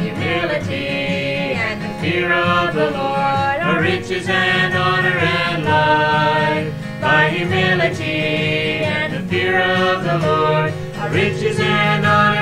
humility and the fear of the Lord are riches and honor and life. By humility and the fear of the Lord are riches and honor